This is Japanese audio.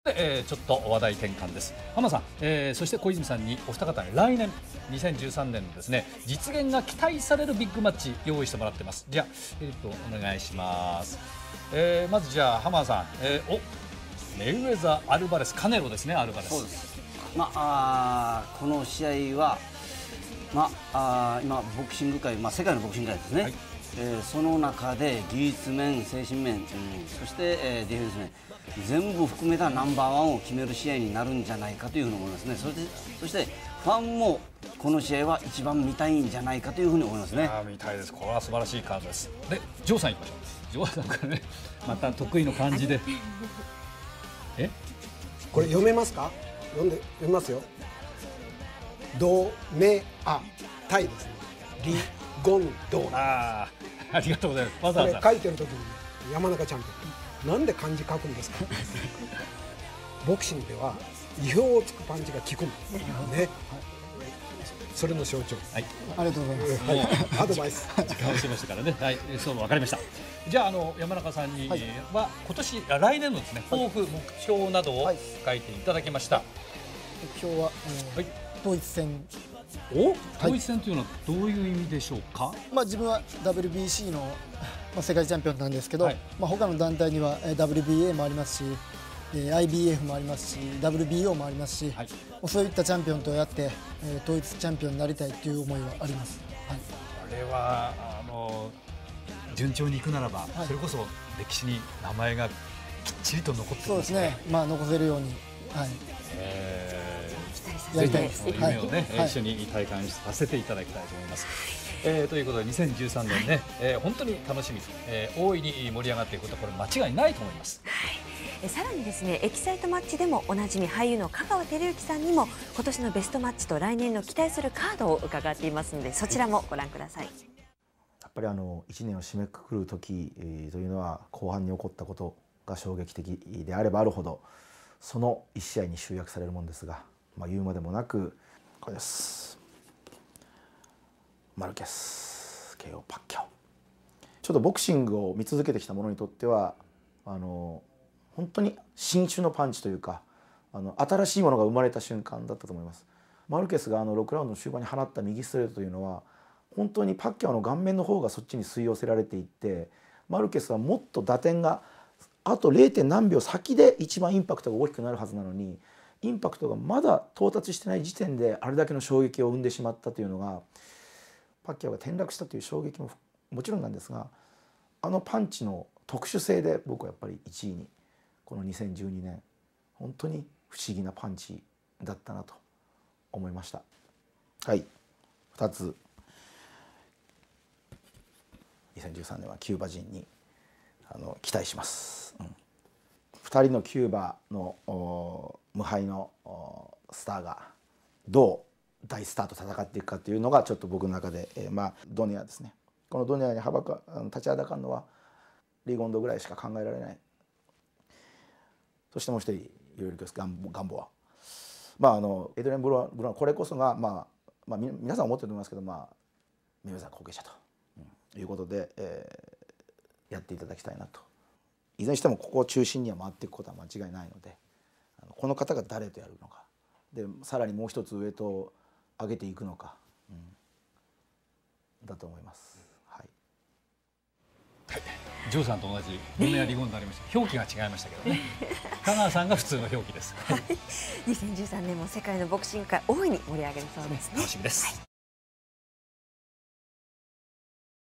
ちょっと話題転換です。浜さん、そして小泉さんにお二方に来年2013年のですね実現が期待されるビッグマッチ用意してもらってます。じゃあお願いします。まずじゃあ浜さん、メイウェザーアルバレスカネロですね。アルバレス。 そうです。この試合は今ボクシング界、世界のボクシング界ですね。はい、その中で技術面、精神面、そして、ディフェンス面全部含めたナンバーワンを決める試合になるんじゃないかというふうに思いますね。そしてファンもこの試合は一番見たいんじゃないかというふうに思いますね。 見たいです。これは素晴らしいカードです。で、ジョーさんいきましょう。ジョーさんからね、また得意の漢字で。 これ読めますか？読みますよ。ドメアタイですね。リゴンドー。 ありがとうございます。わざわざこれ書いてる時に山中チャンピオンなんで漢字書くんですか？ボクシングでは意表をつくパンチが効くんですね。それの象徴。 はい、ありがとうございます。 はい、アドバイス。 時間をしてましたからね。はい、そう分かりました。じゃあ山中さんには来年のですね抱負、目標などを書いていただきました。 目標は統一戦。 統一戦というのはどういう意味でしょうか？ 自分は WBC の世界チャンピオンなんですけど、他の団体には WBA もありますし、IBF もありますし、WBO もありますし、そういったチャンピオンとやって統一チャンピオンになりたいという思いはあります。 これは順調にいくならば、それこそ歴史に名前がきっちりと残ってるんですね。 そうですね。残せるように。 ぜひ夢をね、一緒に体感させていただきたいと思います。ということで2013年ね、本当に楽しみ、大いに盛り上がっていくことこれ間違いないと思います。 さらにですねエキサイトマッチでもおなじみ俳優の香川照之さんにも今年のベストマッチと来年の期待するカードを伺っていますのでそちらもご覧ください。 やっぱり1年を締めくくる時というのは後半に起こったことが衝撃的であればあるほどその1試合に集約されるものですが、言うまでもなくこれです。マルケス KO パッキャオ。ちょっとボクシングを見続けてきた者にとっては本当に新種のパンチというか新しいものが生まれた瞬間だったと思います。マルケスが6ラウンドの終盤に放った右ストレートというのは本当にパッキャオの顔面の方がそっちに吸い寄せられていってマルケスはもっと打点があと 0. 何秒先で一番インパクトが大きくなるはずなのにインパクトがまだ到達してない時点であれだけの衝撃を生んでしまったというのがパッキャオが転落したという衝撃ももちろんなんですがパンチの特殊性で僕はやっぱり1位にこの2012年本当に不思議なパンチだったなと思いました。はい、2つ2013年はキューバ人に期待します。2人のキューバの無敗のスターがどう大スターと戦っていくかというのがちょっと僕の中で、ドネアですね。このドネアに立ちはだかるのはリゴンドぐらいしか考えられない。そしてもう一人いろいろですガンボは、エドリアン・ブロンこれこそが皆さん思ってると思いますけどメイウェザー後継者ということで、やっていただきたいなと。いずれにしてもここを中心には回っていくことは間違いないのでこの方が誰とやるのかでさらにもう一つ上と上げていくのか、だと思います。 ジョーさんと同じドネアリゴンになりました。表記が違いましたけどね。香川さんが普通の表記です。 2013年も世界のボクシング界大いに盛り上げるそうですね。 楽しみです。